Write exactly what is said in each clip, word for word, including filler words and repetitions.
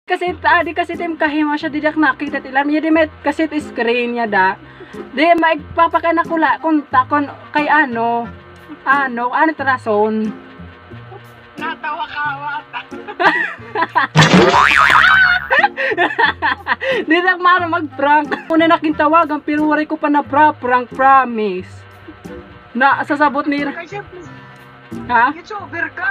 Kasi tadi kasi tim kahima siya didak nakita tilan niya di met kasi ti screen niya da. Di maigpapakana ko la konta kon kay ano ano ano trason. Natawa ka wata. Di na mara mag-prank. Una na kintawagan pero wari ko pa na pra prank promise. Na sasabot ni Kasi ha? it's over ka.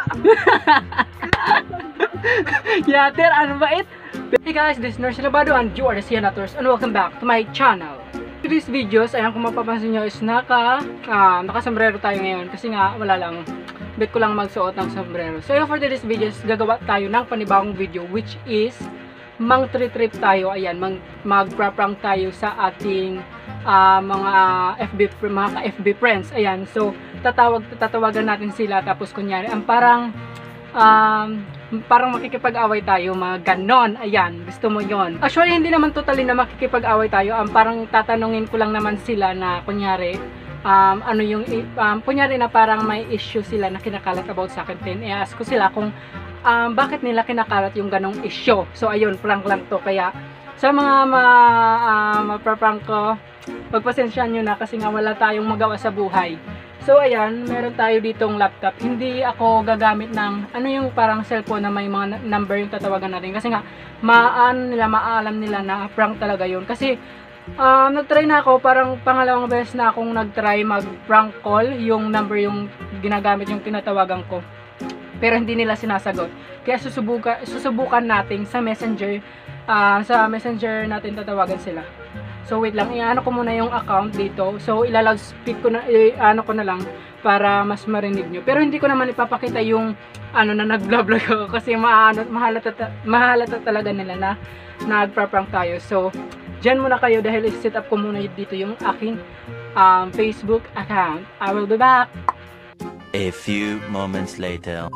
Yater, ano ba it? Hey guys, this is Nurse Labado and you are the Sienators and welcome back to my channel. To these videos, ayan kung mapapansin nyo is naka, uh, naka-sombrero tayo ngayon kasi nga wala lang, bet ko lang magsuot ng sombrero. So for today's videos, gagawa tayo ng panibagong video which is mang trip trip tayo, ayan, mag, mag-prank tayo sa ating uh, mga F B, mga ka-F B friends, ayan. So tatawag, tatawagan natin sila tapos kunyari, ang parang um, parang makikipag-away tayo, mga ganon, ayan, gusto mo yon. Actually, hindi naman totally na makikipag-away tayo, ang um, parang tatanungin ko lang naman sila na, kunyari, um, ano yung, um, kunyari na parang may issue sila na kinakalat about sa akin, then i-ask ko sila kung um, bakit nila kinakalat yung ganong issue. So, ayun, prank lang to, kaya sa mga ma, uh, mapaprank ko, pagpasensyahan nyo na kasi nga wala tayong magawa sa buhay. So ayan, meron tayo ditong laptop. Hindi ako gagamit ng ano yung parang cellphone na may mga number yung tatawagan natin. Kasi nga, maan nila, maalam nila na prank talaga yun. Kasi um, nagtry na ako, parang pangalawang beses na akong nagtry mag-prank call. Yung number yung ginagamit yung tinatawagan ko. Pero hindi nila sinasagot. Kaya susubukan, susubukan natin sa messenger. Uh, sa messenger natin tatawagan sila. So wait lang, i-ano ko muna yung account dito. So ilalagspik ko na, i-ano ko na lang para mas marinig nyo. Pero hindi ko naman ipapakita yung ano na nag-vlog ako kasi maano, mahalata, mahalata talaga nila na nagpa-prank tayo. So dyan muna kayo dahil i-set up ko muna dito yung aking um, Facebook account. I will be back. A few moments later.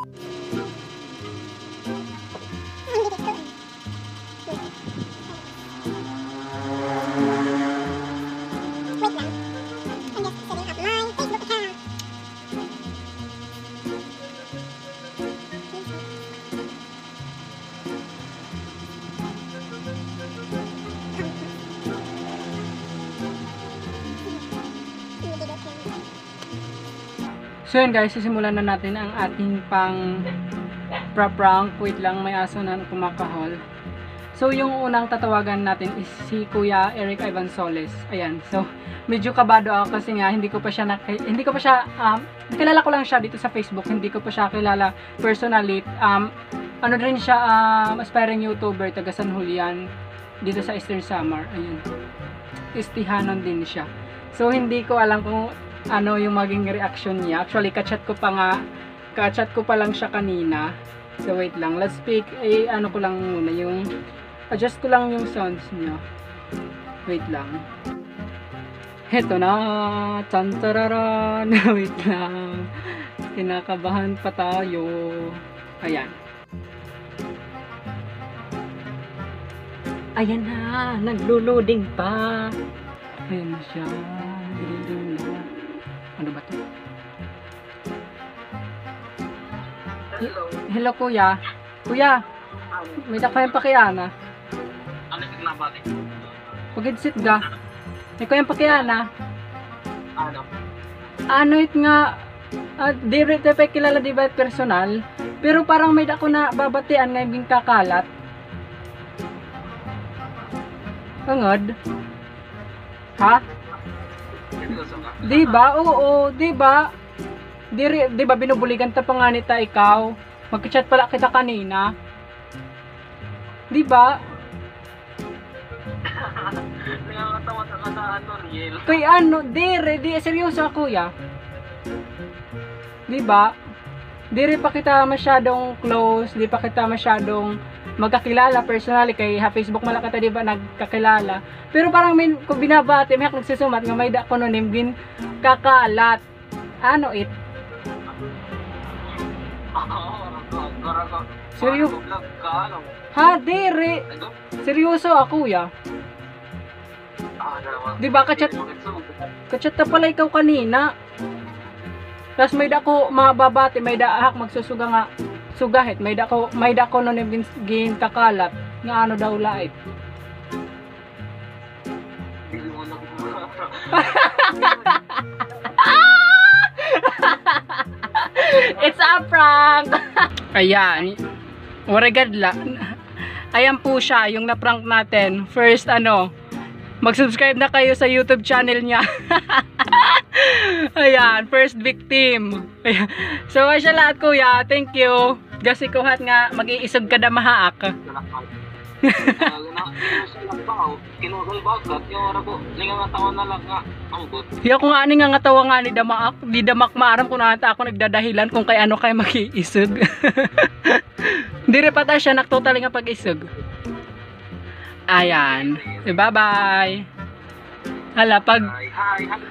So yun guys, sisimulan na natin ang ating pang prank. Wait lang, may aso na kumakahol. So yung unang tatawagan natin is si Kuya Eric Ivan Soles. Ayan, so medyo kabado ako kasi nga hindi ko pa siya hindi ko pa siya um, kilala ko lang siya dito sa Facebook, hindi ko pa siya kilala personally. Um, ano rin siya, um, aspiring YouTuber taga San Julian dito sa Eastern Samar. Ayun, istihanon din siya. So hindi ko alam kung ano yung maging reaction niya. Actually, kachat ko pa nga, kachat ko pa lang siya kanina. So, wait lang. Let's speak, eh, ano ko lang muna yung, adjust ko lang yung sounds niya. Wait lang. Heto na, tantararan. Wait lang. Kinakabahan pa tayo. Ayan. Ayan na, nagluluding pa. Ayan na siya. Nagluluding na. Ano ba to? Hello. Hello kuya. Kuya, may dakayang pakiyana. Ano yung nabati? Pag-headset ga. May kayang pakiyana. Ano? Ano it nga, uh, di rin tayo kilala di ba personal, pero parang may dako na babatian nga yung kakalat. Angad? Ha? Di ba? Oo, di ba? Di, di ba binubuligan ta pa nga nita ikaw? Magka-chat pala kita kanina. Di ba? Nakakatawa sa kata Riel. Kay ano, di re, di seryoso ako ya. Di ba? Di rin pa kita masyadong close, di pa kita masyadong magkakilala personally kay ha Facebook malakata di ba nagkakilala. Pero parang may kung binabati may nagsusumat nga may da ko nonim gin kakalat. Ano it? Seryo? Ha, dire. Seryoso ako ya. Di ba kachat kachat ta pala ikaw kanina. Tapos may da ko mababati, may da hak magsusuga nga sugahit, may da ko may da ko nonim gin, gin kakalat. Nga ano daw live. Hindi mo na It's a prank! Ayan. Waragadla. Ayan po siya, yung na-prank natin. First, ano, mag-subscribe na kayo sa YouTube channel niya. Ayan, first victim. Ayan. So, ay siya lahat, kuya. Thank you. Kasi kuhat nga, mag-iisog ka na mahaak. Kinusulbagat yung ara ko. Ningangatawan na lang nga. Ambot. Hiya ko nga, ani nga nga tawa nga ni Damak. Di Damak maaram kung nata ako nagdadahilan kung kay ano kay mag-iisog. Di repata siya, naktotally nga pag-isog. Ayan. Bye-bye. Hala, pag... Hi, hi, hi.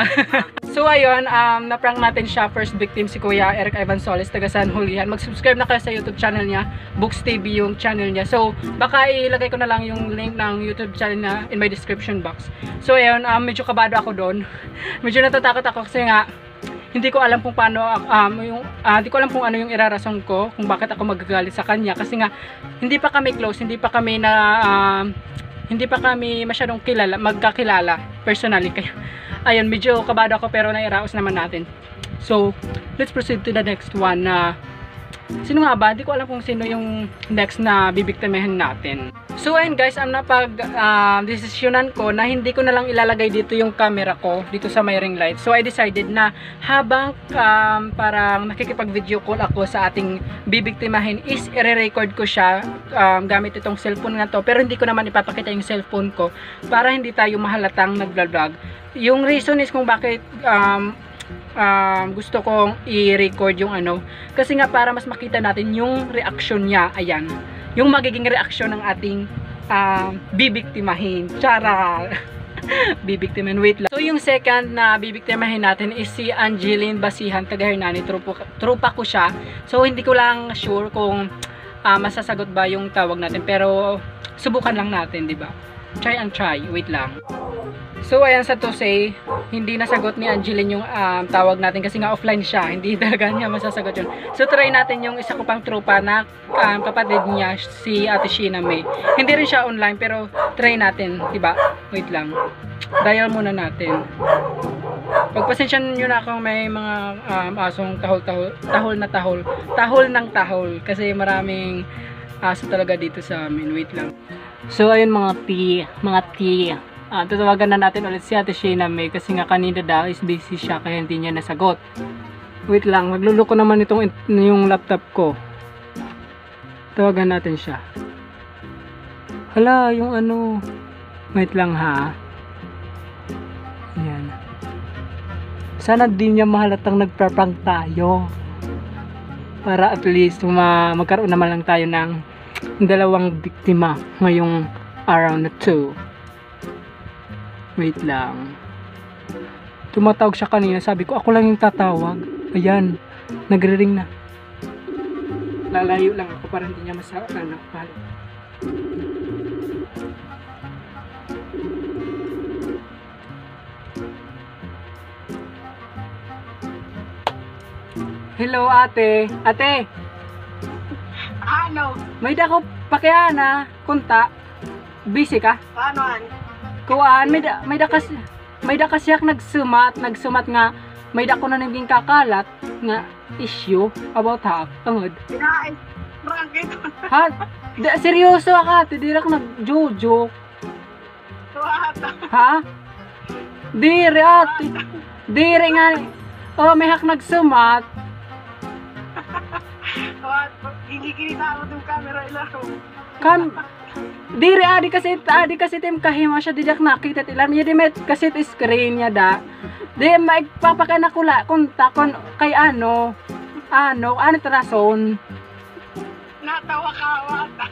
So ayun, um, na-prank natin siya. First victim si Kuya Eric Ivan Solis, taga San Julian. Mag-subscribe na kayo sa YouTube channel niya, Books T V yung channel niya. So baka ilagay ko na lang yung link ng YouTube channel niya in my description box. So ayun, um, medyo kabado ako doon. Medyo natatakot ako kasi nga hindi ko alam kung paano um, yung uh, hindi ko alam kung ano yung irarason ko kung bakit ako magagalit sa kanya kasi nga hindi pa kami close, hindi pa kami na um, hindi pa kami masyadong kilala, magkakilala personally. Kaya ayun, medyo kabado ako pero nairaos naman natin. So, let's proceed to the next one na sino nga ba? Hindi ko alam kung sino yung next na bibiktimahin natin. So, ayun guys, ang napag uh, desisyonan ko na hindi ko na lang ilalagay dito yung camera ko dito sa may ring light. So, I decided na habang um, parang nakikipag-video call ako sa ating bibiktimahin is i-record ko siya um, gamit itong cellphone nga to. Pero hindi ko naman ipapakita yung cellphone ko para hindi tayo mahalatang nag-vlog. Yung reason is kung bakit um, Um, gusto kong i-record yung ano kasi nga para mas makita natin yung reaction niya. Ayan, yung magiging reaction ng ating um, bibiktimahin. Chara! Bibiktimahin, wait lang. So yung second na bibiktimahin natin is si Angeline Basihan, taga Hernani. Trupa, trupa ko siya. So hindi ko lang sure kung uh, masasagot ba yung tawag natin, pero subukan lang natin, di ba? Try and try, wait lang. So ayan, sa to say, hindi nasagot ni Angeline yung um, tawag natin kasi nga offline siya, hindi talaga niya masasagot yun. So try natin yung isa ko pang tropa na um, kapatid niya, si Ate Sheena May. Hindi rin siya online pero try natin, diba? Wait lang, dial muna natin. Pagpasensyan nyo na kung may mga um, asong tahol-tahol, tahol na tahol, tahol ng tahol kasi maraming aso talaga dito sa amin. Wait lang. So ayun mga T, mga T, Ah, tatawagan na natin ulit si Ate Sheena May kasi nga kanina daw is busy siya kaya hindi niya nasagot. Wait lang, magluluko naman itong yung laptop ko. Tawagan natin siya. Hala, yung ano. Wait lang ha. Ayan. Sana di niya mahalatang nagpaprank tayo. Para at least ma magkaroon naman lang tayo ng dalawang biktima ngayong araw na to. Wait lang. Tumatawag siya kanina. Sabi ko, ako lang yung tatawag. Ayan. Nagre-ring na. Lalayo lang ako para hindi niya masawa. Ano, palo. Hello, ate. Ate. Ano? May dako pakiana. Kunta. Busy ka? Paano an? Kuan, may da, may da kasi may da kasi ak nagsumat, nagsumat nga may da ko na naging kakalat nga issue about ha tungod. Pinaay. Prank ito. Ha? Da, seryoso ka, tidirak nag-jojo. Tuwata. Ha? Dire ate. Dire nga. Oh, may hak nagsumat. Tuwata. Hindi kinita ako yung camera ilaro. Kam Dire adi kasi adi kasi tim kahima siya dijak nakita tilan niya di met kasi screen niya da. Di magpapakana ko la kung takon kay ano ano ano trason. Natawa ka wata.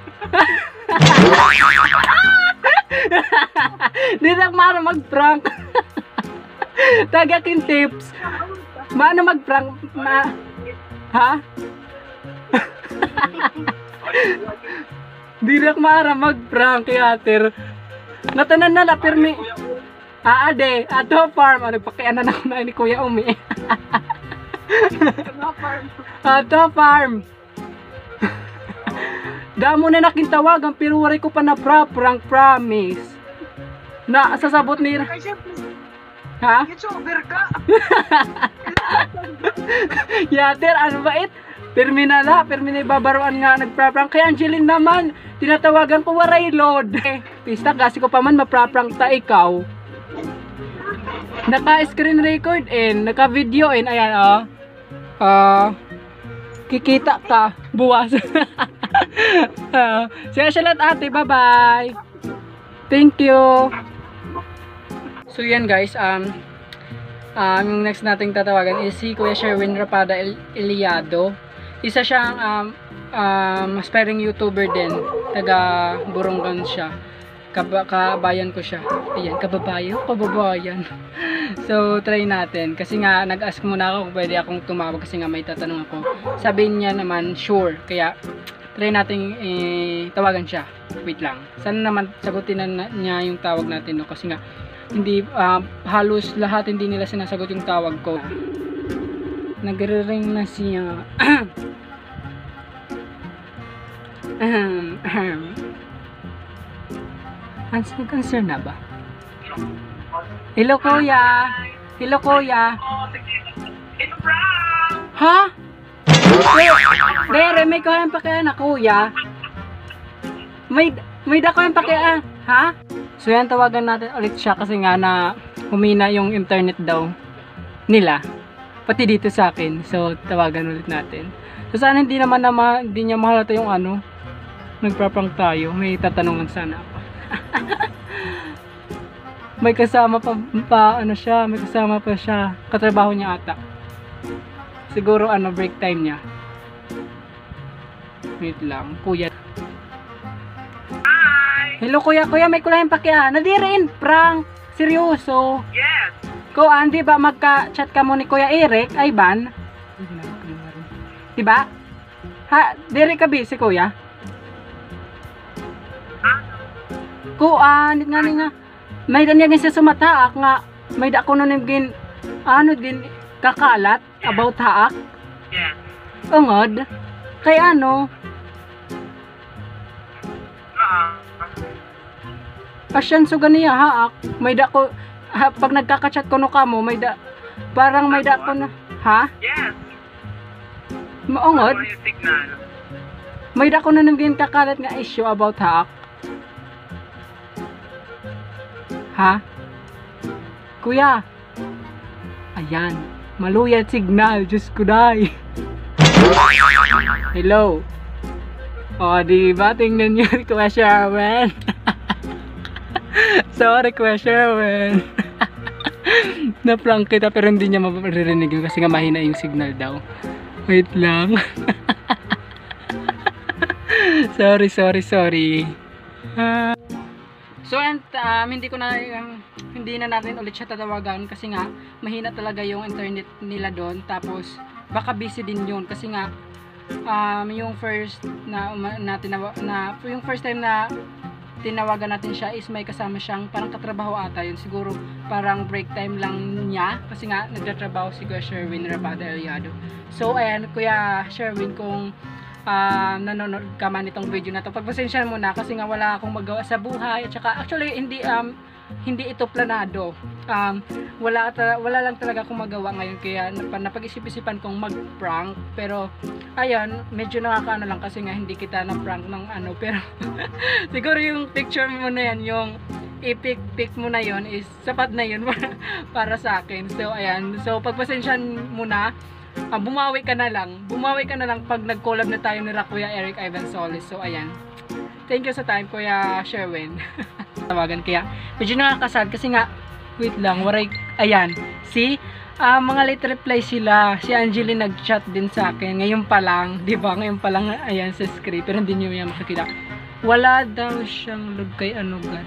Di na mara mag-prank. Tagakin tips. Maano mag-prank ma ha? Direk mara mag-prank yater. Natanan na la pirmi. Ah ade, ato farm ano pakianan ako na ni Kuya Umi. Ato farm. Damo na nakintawagan pero waray ko pa na pra prank promise. Na sasabot ni Kasi, ha? it's over ka. Yater, ano ba it? Terminala, permina babaruan nga nagpra-prank kay Angeline naman. Tinatawagan ko waray load. Eh, pista kasi ko pa man mapra-prank ta ikaw. Naka-screen record and naka-video and ayan oh. Ah, kikita ka buwas. uh, Sige siya lahat ate, bye-bye. Thank you. So yan guys, um um yung next nating tatawagan is si Kuya Sherwin Rapada El Eliado. Isa siyang um, um, aspiring YouTuber din. Taga Burungan siya. Kaba kabayan ko siya. Ayan, kababayan. Kababayan. So, try natin. Kasi nga, nag-ask muna ako kung pwede akong tumawag kasi nga may tatanong ako. Sabihin niya naman, sure. Kaya, try natin eh, tawagan siya. Wait lang. Sana naman sagutin na niya yung tawag natin. No? Kasi nga, hindi, uh, halos lahat hindi nila sinasagot yung tawag ko. Nagre-ring na siya. Ahem, ahem. Hans, nag-concern na ba? Hello, kuya. Hello, kuya. It's brown. Ha? Dere, may kayang pakiaan na, kuya. May, may da kayang pakiaan. Ha? So, yan, tawagan natin ulit siya kasi nga na humina yung internet daw nila. Pati dito sa akin. So, tawagan ulit natin. So, sana hindi naman na ma, hindi niya mahalata yung ano, nagpaprank tayo. May tatanungan sana ako. May kasama pa, pa, ano siya, may kasama pa siya. Katrabaho niya ata. Siguro, ano, break time niya. Wait lang, kuya. Hi. Hello, kuya. Kuya, may kulayang pakiaan. Nadirin, prank. Seryoso. Yes. Ko, Andy, ba magka-chat ka mo ni Kuya Eric? Ay, ban? Diba? Ha, diri ka busy, kuya? Kuan, nga nga. May danyag siya sumataak nga. May da ko nun gin, ano din, kakalat about haak. Yes. Ungod. Kay ano, Uh, pasyan so ganiya haak. May da ko, ha, pag nagkakachat ko no kamo, may da, parang may da ko na, ha? yes. Maungod. Ano yung signal? May da ko nun gin kakalat nga issue about haak. Ha? Kuya. Ayan. Maluyat signal. Diyos ko day. Hello. O, diba? Tingnan nyo. Kuya Sherwin. Sorry, Kuya Sherwin. Na-prank kita pero hindi niya maririnig yun kasi nga mahina yung signal daw. Wait lang. Sorry, sorry, sorry. Ah... So and um, hindi ko na um, hindi na natin ulit siya tatawagan kasi nga mahina talaga yung internet nila doon, tapos baka busy din yun kasi nga um, yung first na, na, tinawa, na yung first time na tinawagan natin siya is may kasama siyang parang katrabaho ata yun, siguro parang break time lang niya kasi nga nagtatrabaho si Kuya Sherwin Rapada Eliado. So ayan, Kuya Sherwin, kung Uh, nanonood ka man itong video na to, pagpasensya mo na kasi nga wala akong magawa sa buhay at saka actually hindi um hindi ito planado, um wala wala lang talaga akong magawa ngayon kaya napag-isip-isipan kong mag-prank pero ayan, medyo nakakaano lang kasi nga hindi kita na prank ng ano pero siguro yung picture mo na yan, yung epic pic mo na yon is sapat na yun para sa akin. So ayan, so pagpasensyahan mo na. Uh, bumawi ka na lang. Bumawi ka na lang pag nag-collab na tayo ni Kuya Eric Ivan Solis. So, ayan. Thank you sa time, Kuya Sherwin. Tawagan kaya. Medyo nakakasad kasi nga, wait lang, waray, ayan. See? Uh, mga late reply sila. Si Angeline nag-chat din sa akin. Ngayon pa lang, di ba? Ngayon pa lang, ayan, sa script. Pero hindi nyo yan makikita. Wala daw siyang load kay Anugan.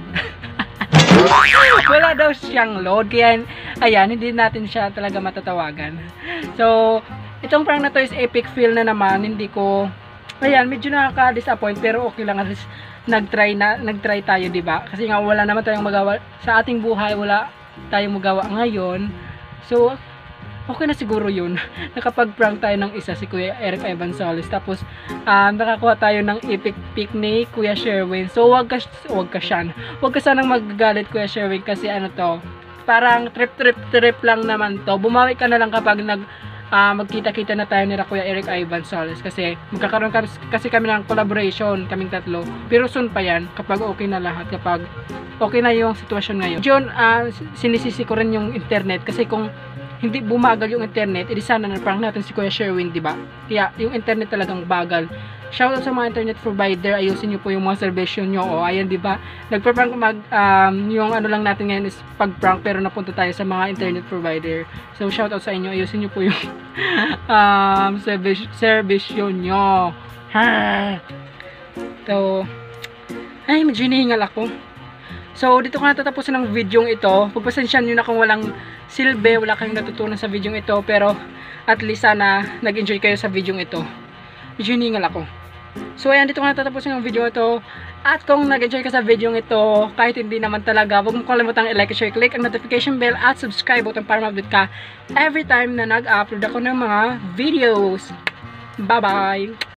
Wala daw siyang load. Kaya, ayan, hindi natin siya talaga matatawagan. So, itong prank na to is epic fail na naman. Hindi ko, ayan, medyo nakaka-disappoint. Pero okay lang, at least nag-try na, nag-try tayo, diba? Kasi nga, wala naman tayong magawa sa ating buhay. Wala tayong magawa ngayon. So, okay na siguro yun. Nakapag-prank tayo ng isa, si Kuya Eric Ivan Solis. Tapos, um, nakakuha tayo ng epic pic ni Kuya Sherwin. So, wag ka, wag ka siyan. Wag ka sanang magagalit, Kuya Sherwin, kasi ano to, parang trip-trip-trip lang naman to. Bumawi ka na lang kapag nag, uh, magkita-kita na tayo ni Kuya Eric Ivan Solis. Kasi, magkakaroon kami, kasi kami ng collaboration, kaming tatlo. Pero soon pa yan, kapag okay na lahat, kapag okay na yung sitwasyon ngayon. Diyon, uh, sinisisi ko rin yung internet, kasi kung hindi bumagal yung internet, edi sana na-prank natin si Kuya Sherwin, di ba? Kaya yung internet talagang bagal. Shoutout sa mga internet provider, ayusin niyo po yung mga servisyo niyo. O ayan, di ba? Nagpa-prank mag um, yung ano lang natin ngayon is pag-prank, pero napunta tayo sa mga internet provider. So shoutout sa inyo, ayusin niyo po yung um servis servisyo niyo. Ha. So, ay, medyo hinihingal ako. So, dito ko natatapusin ng video ito. Pagpasensyahan nyo na kung walang silbi, wala kayong natutunan sa video ito, pero at least sana nag-enjoy kayo sa video ito. Medyo hiningal ako. So, ayan, dito ko natatapusin ng video ito. At kung nag-enjoy ka sa video ito, kahit hindi naman talaga, huwag mo kalimutang i-like, share, click ang notification bell at subscribe button para ma-update ka every time na nag-upload ako ng mga videos. Bye-bye!